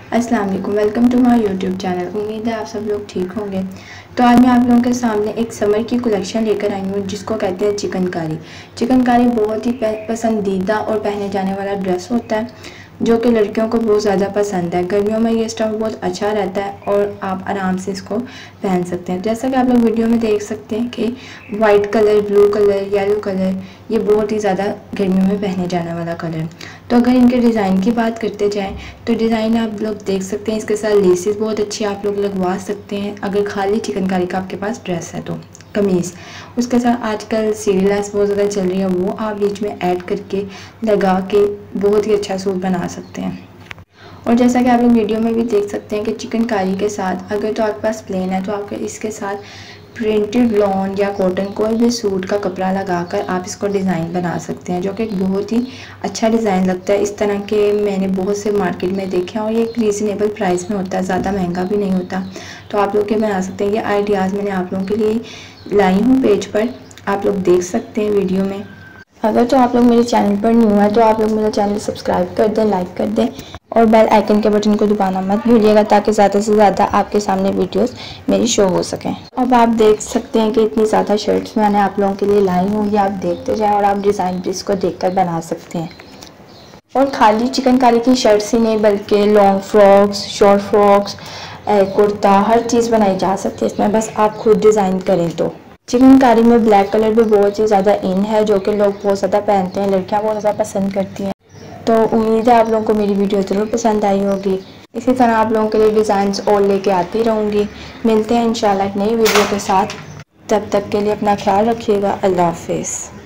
अस्सलाम वालेकुम, welcome to my YouTube channel. उम्मीद है आप सब लोग ठीक होंगे। तो आज मैं आप लोगों के सामने एक समर की कलेक्शन लेकर आई हूँ जिसको कहते हैं चिकनकारी। चिकनकारी बहुत ही पसंदीदा और पहने जाने वाला ड्रेस होता है जो कि लड़कियों को बहुत ज़्यादा पसंद है। गर्मियों में ये स्टफ बहुत अच्छा रहता है और आप आराम से इसको पहन सकते हैं। जैसा कि आप लोग वीडियो में देख सकते हैं कि white colour, blue colour, yellow colour, ये बहुत ही ज़्यादा गर्मियों में पहने जाने वाला कलर। तो अगर इनके डिज़ाइन की बात करते जाएं तो डिज़ाइन आप लोग देख सकते हैं। इसके साथ लेसेस बहुत अच्छी आप लोग लगवा सकते हैं अगर खाली चिकनकारी का आपके पास ड्रेस है तो। कमीज़ उसके साथ आजकल सीरीलास बहुत ज़्यादा चल रही है, वो आप बीच में ऐड करके लगा के बहुत ही अच्छा सूट बना सकते हैं। और जैसा कि आप लोग वीडियो में भी देख सकते हैं कि चिकनकारी के साथ अगर तो आपके पास प्लेन है तो आपके इसके साथ प्रिंटेड लॉन या कॉटन कोई भी सूट का कपड़ा लगाकर आप इसको डिज़ाइन बना सकते हैं, जो कि बहुत ही अच्छा डिज़ाइन लगता है। इस तरह के मैंने बहुत से मार्केट में देखे हैं और ये एक रीज़नेबल प्राइस में होता है, ज़्यादा महंगा भी नहीं होता। तो आप लोग ये बना सकते हैं। ये आइडियाज़ मैंने आप लोगों के लिए लाई हूँ पेज पर, आप लोग देख सकते हैं वीडियो में। अगर तो आप लोग मेरे चैनल पर न्यू है तो आप लोग मेरा चैनल सब्सक्राइब कर दें, लाइक कर दें और बेल आइकन के बटन को दबाना मत भूलिएगा ताकि ज़्यादा से ज़्यादा आपके सामने वीडियोस मेरी शो हो सकें। अब आप देख सकते हैं कि इतनी ज़्यादा शर्ट्स मैंने आप लोगों के लिए लाई हूँ, ये आप देखते जाएं और आप डिज़ाइन भी इसको देखकर बना सकते हैं। और खाली चिकनकारी की शर्ट्स ही नहीं बल्कि long frocks, short frocks, kurta, हर चीज़ बनाई जा सकती है इसमें, बस आप खुद डिज़ाइन करें तो। चिकनकारी में ब्लैक कलर भी बहुत ही ज़्यादा इन है जो कि लोग बहुत ज़्यादा पहनते हैं, लड़कियां बहुत ज़्यादा पसंद करती हैं। तो उम्मीद है आप लोगों को मेरी वीडियो ज़रूर पसंद आई होगी। इसी तरह आप लोगों के लिए डिज़ाइंस और लेके आती रहूँगी। मिलते हैं इंशाल्लाह एक नई वीडियो के साथ। तब तक के लिए अपना ख्याल रखिएगा। अल्लाह हाफिज़।